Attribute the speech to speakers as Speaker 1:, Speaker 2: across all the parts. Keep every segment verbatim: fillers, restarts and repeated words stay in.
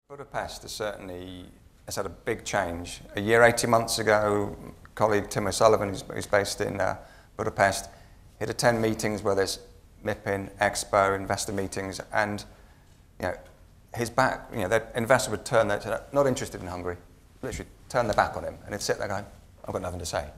Speaker 1: Budapest has certainly has had a big change. A year, eighteen months ago, colleague Tim O'Sullivan, who's, who's based in uh, Budapest, he'd attend meetings where there's MIPIM, Expo, investor meetings, and you know, his back, you know, the investor would turn their, not interested in Hungary, literally turn their back on him, and he'd sit there going, I've got nothing to say.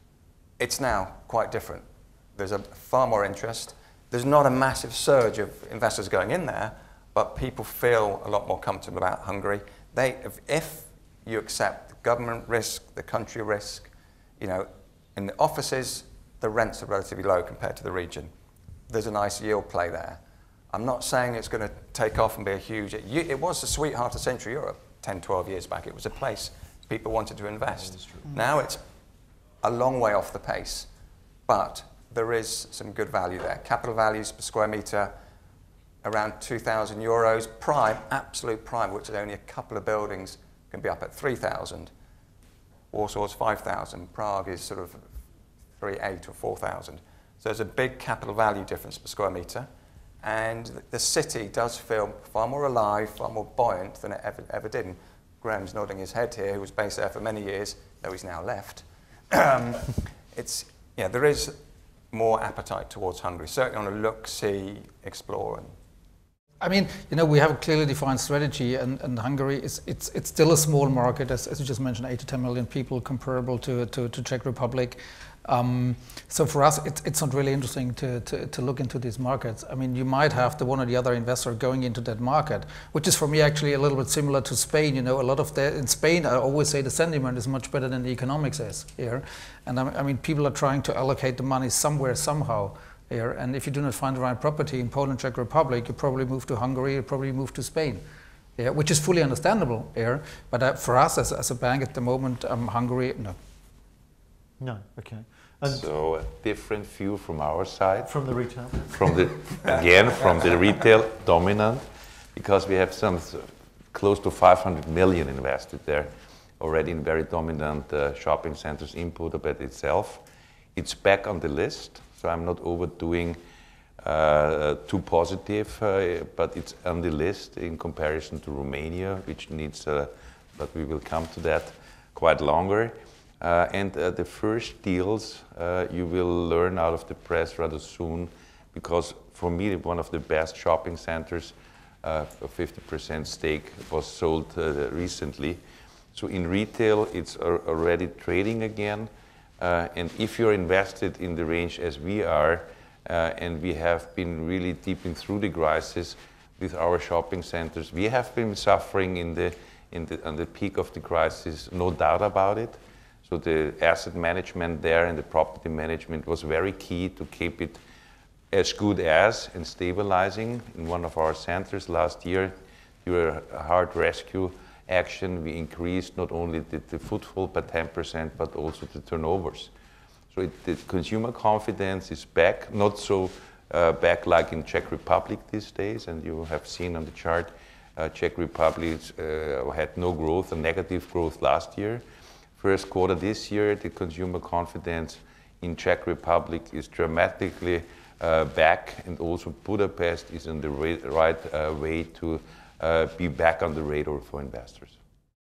Speaker 1: It's now quite different. There's a far more interest. There's not a massive surge of investors going in there, but people feel a lot more comfortable about Hungary. They, if, if you accept the government risk, the country risk, you know, in the offices, the rents are relatively low compared to the region. There's a nice yield play there. I'm not saying it's going to take off and be a huge, it, it was the sweetheart of Central Europe ten, twelve years back. It was a place people wanted to invest. Mm. Now it's a long way off the pace, but there is some good value there. Capital values per square metre, around two thousand euros. Prime, absolute prime, which is only a couple of buildings, can be up at three thousand. Warsaw's five thousand. Prague is sort of three eight or four thousand. So there's a big capital value difference per square metre. And the city does feel far more alive, far more buoyant than it ever, ever did. And Graham's nodding his head here, who was based there for many years, though he's now left. Um, it's, yeah, there is more appetite towards Hungary, certainly on a look, see, explore. And
Speaker 2: I mean, you know, we have a clearly defined strategy, and, and Hungary is it's it's still a small market, as, as you just mentioned, eight to ten million people, comparable to to, to Czech Republic. Um, so for us, it's it's not really interesting to, to to look into these markets. I mean, you might have the one or the other investor going into that market, which is for me actually a little bit similar to Spain. You know, a lot of the in Spain, I always say the sentiment is much better than the economics is here, and I, I mean, people are trying to allocate the money somewhere somehow. Here. And if you do not find the right property in Poland, Czech Republic, you probably move to Hungary, you probably move to Spain, yeah, which is fully understandable here. But uh, for us as, as a bank at the moment, um, Hungary, no.
Speaker 3: No, okay. And
Speaker 4: so a different view from our side.
Speaker 3: From the retail?
Speaker 4: From the, again, from the retail dominant, because we have some close to five hundred million invested there already in very dominant uh, shopping centers in Budapest itself. It's back on the list. So I'm not overdoing uh, too positive, uh, but it's on the list in comparison to Romania, which needs, uh, but we will come to that quite longer. Uh, and uh, the first deals uh, you will learn out of the press rather soon, because for me one of the best shopping centers, uh, a fifty percent stake was sold uh, recently. So in retail it's already trading again. Uh, and if you're invested in the range as we are, uh, and we have been really deeping through the crisis with our shopping centers, we have been suffering in the, in the, on the peak of the crisis, no doubt about it. So the asset management there and the property management was very key to keep it as good as and stabilizing. In one of our centers last year, during a hard rescue action, we increased not only the, the footfall by ten percent, but also the turnovers. So it, the consumer confidence is back, not so uh, back like in Czech Republic these days, and you have seen on the chart, uh, Czech Republic uh, had no growth, a negative growth last year. First quarter this year, the consumer confidence in Czech Republic is dramatically uh, back, and also Budapest is in the right uh, way to Uh, be back on the radar for investors.